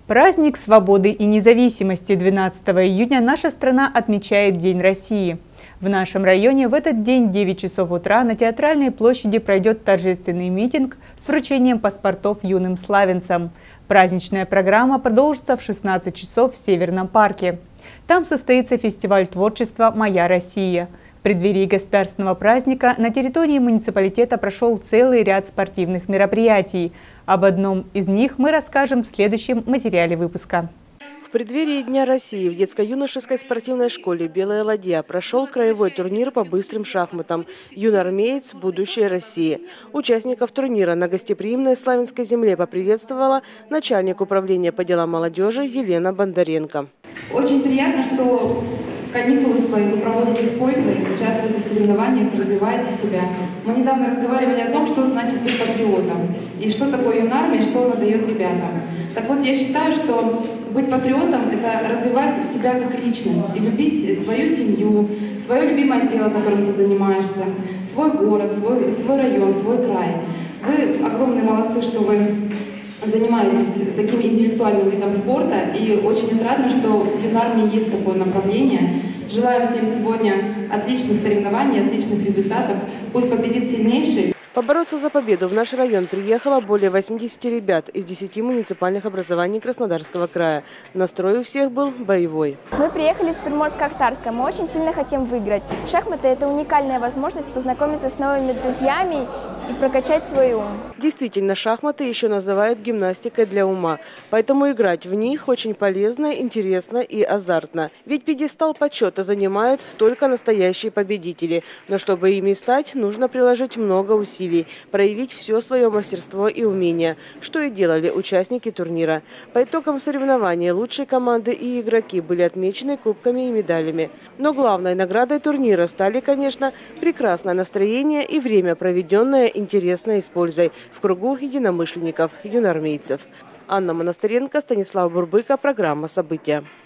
Праздник свободы и независимости 12 июня наша страна отмечает День России. В нашем районе в этот день в 9 часов утра на Театральной площади пройдет торжественный митинг с вручением паспортов юным славянцам. Праздничная программа продолжится в 16 часов в Северном парке. Там состоится фестиваль творчества «Моя Россия». В преддверии государственного праздника на территории муниципалитета прошел целый ряд спортивных мероприятий. Об одном из них мы расскажем в следующем материале выпуска. В преддверии Дня России в детско-юношеской спортивной школе «Белая ладья» прошел краевой турнир по быстрым шахматам «Юнармеец. Будущее России». Участников турнира на гостеприимной славянской земле поприветствовала начальник управления по делам молодежи Елена Бондаренко. Очень приятно, что каникулы свои вы проводите с пользой, участвуете в соревнованиях, развиваете себя. Мы недавно разговаривали о том, что значит быть патриотом, и что такое юнармия, что она дает ребятам. Так вот, я считаю, что быть патриотом – это развивать себя как личность и любить свою семью, свое любимое дело, которым ты занимаешься, свой город, свой район, свой край. Вы огромные молодцы, что вы занимаетесь таким интеллектуальным видом спорта, и очень отрадно, что в юнармии есть такое направление. Желаю всем сегодня отличных соревнований, отличных результатов. Пусть победит сильнейший. Побороться за победу в наш район приехало более 80 ребят из 10 муниципальных образований Краснодарского края. Настрой у всех был боевой. Мы приехали с Приморска-Ахтарска. Мы очень сильно хотим выиграть. Шахматы – это уникальная возможность познакомиться с новыми друзьями и прокачать свой ум. Действительно, шахматы еще называют гимнастикой для ума. Поэтому играть в них очень полезно, интересно и азартно. Ведь пьедестал почета занимают только настоящие победители. Но чтобы ими стать, нужно приложить много усилий, проявить все свое мастерство и умение, что и делали участники турнира. По итогам соревнований лучшие команды и игроки были отмечены кубками и медалями. Но главной наградой турнира стали, конечно, прекрасное настроение и время, проведенное интересно и с пользой в кругу единомышленников, юнармейцев. Анна Монастыренко, Станислав Бурбыко, программа «События».